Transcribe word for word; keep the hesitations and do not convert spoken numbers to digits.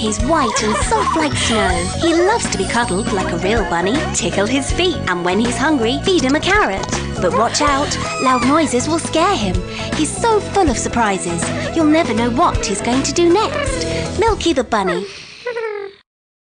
Milky's white and soft like snow. He loves to be cuddled like a real bunny. Tickle his feet, and when he's hungry, feed him a carrot. But watch out, loud noises will scare him. He's so full of surprises, you'll never know what he's going to do next. Milky the bunny.